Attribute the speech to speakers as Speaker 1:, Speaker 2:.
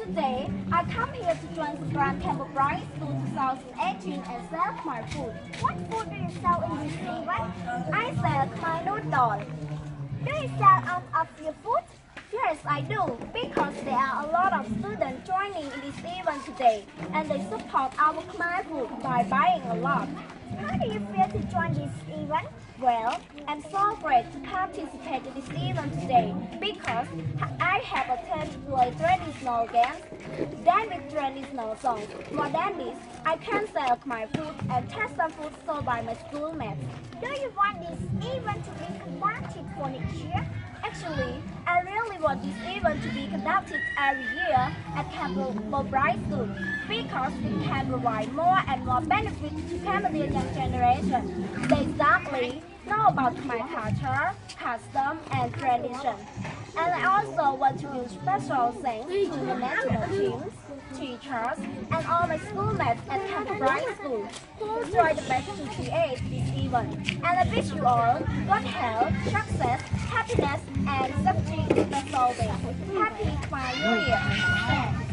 Speaker 1: Today, I come here to join the Grand Temple Bright School 2018 and sell my food.
Speaker 2: What food do you sell in this event?
Speaker 1: I sell my noodle.
Speaker 2: Do you sell out of your food?
Speaker 1: Yes, I do, because there are a lot of students joining in this event today, and they support our Khmer food by buying a lot.
Speaker 2: How do you feel to join this event?
Speaker 1: Well, I'm so great to participate in this event today because I have attended to play traditional games, dance with traditional songs. More than this, I can sell my food and test some food sold by my schoolmates.
Speaker 2: Do you want this event to be conducted for next year?
Speaker 1: Actually, I really want this event to be conducted every year at Campbell Bright School because it can provide more and more benefits to Cambodian young generation. They exactly know about my culture, custom, and tradition. And I also want to give special thanks to the national teams, teachers, and all my schoolmates at Campbell Bright School who tried the best to create this event. And I wish you all good health, success, happiness, and safety in the soul. Happy Khmer New Year!